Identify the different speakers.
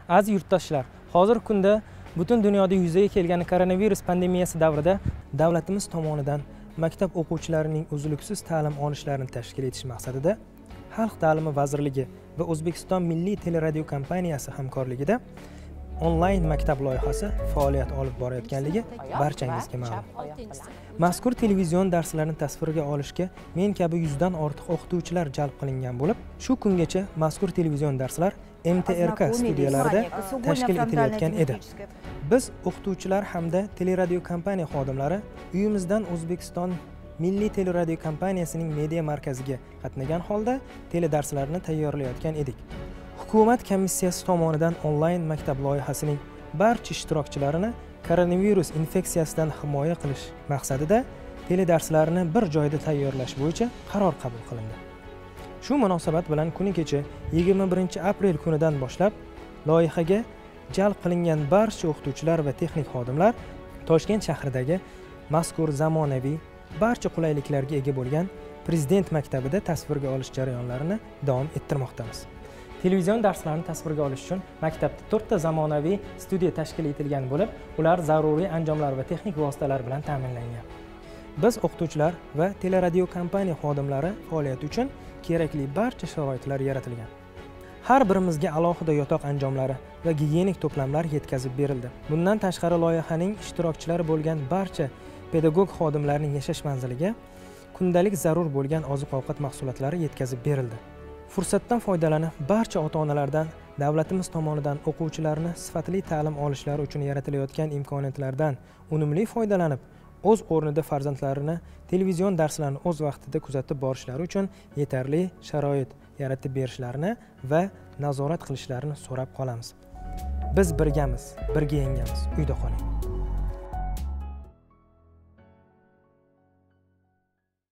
Speaker 1: Aziz yurtdoshlar, hozirgi kunda butun dunyoda yuzaga kelgan koronavirus pandemiyasi davrida davlatimiz tomonidan maktab o'quvchilarining uzluksiz ta'lim olishlarini tashkil etish maqsadida Xalq ta'limi vazirligi va O'zbekiston Milliy teleradio kompaniyasi hamkorligida onlayn maktab loyihasi faoliyat olib borayotganligi barchangizga ma'lum. Mazkur televizion darslarni tasvirga olishga men kabi 100 dan ortiq o'qituvchilar jalb qilingan bo'lib, shu kungacha mazkur televizion darslar MTRK studiyalarida tashkil etilayotgan edi. Biz o'qituvchilar hamda teleradio kompaniya xodimlari uyimizdan O'zbekiston Milliy teleradio kompaniyasining media markaziga qatnagan holda teledarslarni tayyorlayotgan edik. Hukumat komissiyasi tomonidan onlayn maktab loyihasining barcha ishtirokchilarini koronavirus infeksiyasidan himoya qilish maqsadida teledarslarni bir joyda tayyorlash bo'yicha qaror qabul qilindi. Shu munosabat bilan kuni kecha 21-aprel kunidan boshlab loyihaga jalb qilingan barcha o'qituvchilar va texnik xodimlar Toshkent shahridagi mazkur zamonaviy barcha qulayliklarga ega bo'lgan Prezident maktabida tasvirga olish jarayonlarini davom ettirmoqdamiz. Televizion darslarni tasvirga olish uchun maktabda 4 ta zamonaviy studiya tashkil etilgan bo'lib, ular zaruriy anjomlar va texnik vositalar bilan ta'minlangan. Biz o'qituvchilar va teleradio kompaniya xodimlari faoliyati uchun kerakli barcha sharoitlar yaratilgan. Har birimizga alohida yotoq anjomlari va gigiyenik to'plamlar yetkazib berildi. Bundan tashqari loyihaning ishtirokchilari bo'lgan barcha pedagog xodimlarning yashash manziliga kundalik zarur bo'lgan oziq-ovqat mahsulotlari yetkazib berildi. Fursatdan foydalanib, barcha ota-onalardan davlatimiz tomonidan o'quvchilarni sifatli ta'lim olishlari uchun yaratilayotgan imkoniyatlardan unumli foydalanib, o'z o'rnida farzandlarini televizion darslarni o'z vaqtida kuzatib borishlari uchun yetarli sharoit yaratib berishlarini va nazorat qilishlarini so'rab qolamiz. Biz birgamiz, birga yengamiz. Uyda qoling.